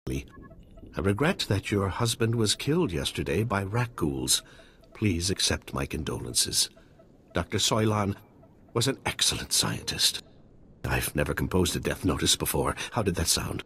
I regret that your husband was killed yesterday by rat ghouls. Please accept my condolences. Dr. Soilan was an excellent scientist. I've never composed a death notice before. How did that sound?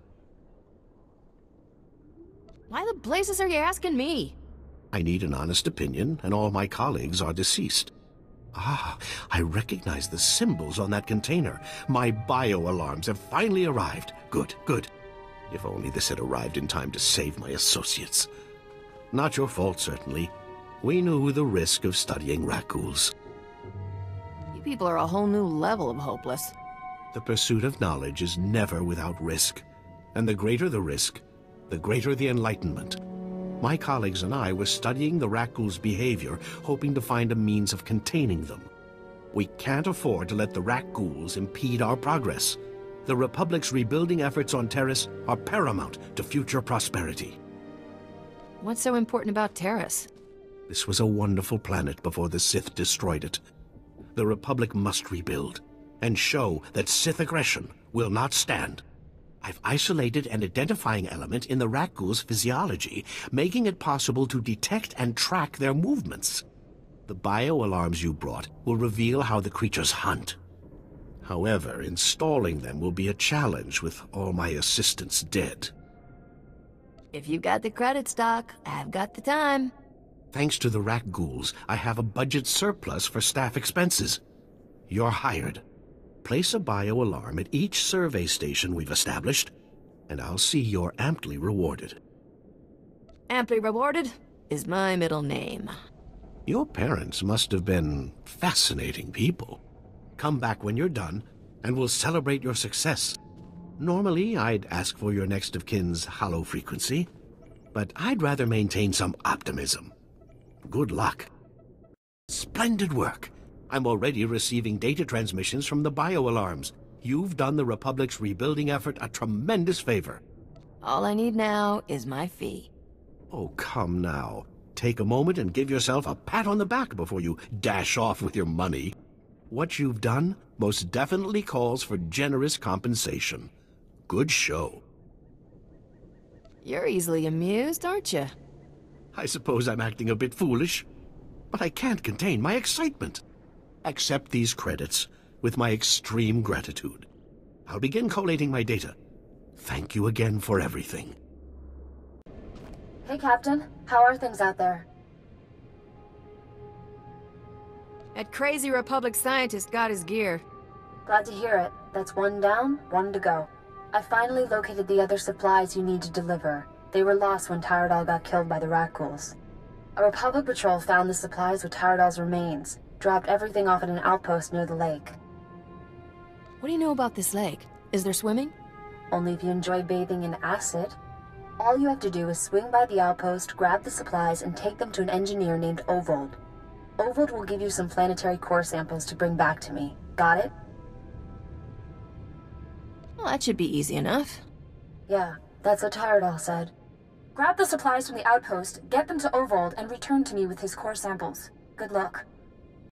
Why the blazes are you asking me? I need an honest opinion, and all my colleagues are deceased. Ah, I recognize the symbols on that container. My bio-alarms have finally arrived. Good, good. If only this had arrived in time to save my associates. Not your fault, certainly. We knew the risk of studying rat ghouls. You people are a whole new level of hopeless. The pursuit of knowledge is never without risk. And the greater the risk, the greater the enlightenment. My colleagues and I were studying the rat ghouls' behavior, hoping to find a means of containing them. We can't afford to let the rat ghouls impede our progress. The Republic's rebuilding efforts on Terrace are paramount to future prosperity. What's so important about Terrace? This was a wonderful planet before the Sith destroyed it. The Republic must rebuild, and show that Sith aggression will not stand. I've isolated an identifying element in the rat ghouls' physiology, making it possible to detect and track their movements. The bio-alarms you brought will reveal how the creatures hunt. However, installing them will be a challenge with all my assistants dead. If you got the credits, Doc, I've got the time. Thanks to the rat ghouls, I have a budget surplus for staff expenses. You're hired. Place a bio-alarm at each survey station we've established, and I'll see you're amply rewarded. Amply rewarded is my middle name. Your parents must have been fascinating people. Come back when you're done, and we'll celebrate your success. Normally, I'd ask for your next of kin's hollow frequency, but I'd rather maintain some optimism. Good luck. Splendid work. I'm already receiving data transmissions from the bio-alarms. You've done the Republic's rebuilding effort a tremendous favor. All I need now is my fee. Oh, come now. Take a moment and give yourself a pat on the back before you dash off with your money. What you've done most definitely calls for generous compensation. Good show. You're easily amused, aren't you? I suppose I'm acting a bit foolish, but I can't contain my excitement. Accept these credits with my extreme gratitude. I'll begin collating my data. Thank you again for everything. Hey, Captain. How are things out there? That crazy Republic scientist got his gear. Glad to hear it. That's one down, one to go. I finally located the other supplies you need to deliver. They were lost when Tyradol got killed by the rat ghouls. A Republic patrol found the supplies with Tyradol's remains, dropped everything off at an outpost near the lake. What do you know about this lake? Is there swimming? Only if you enjoy bathing in acid. All you have to do is swing by the outpost, grab the supplies, and take them to an engineer named Ovold. Ovold will give you some planetary core samples to bring back to me. Got it? Well, that should be easy enough. Yeah, that's what Tyradol said. Grab the supplies from the outpost, get them to Ovold, and return to me with his core samples. Good luck.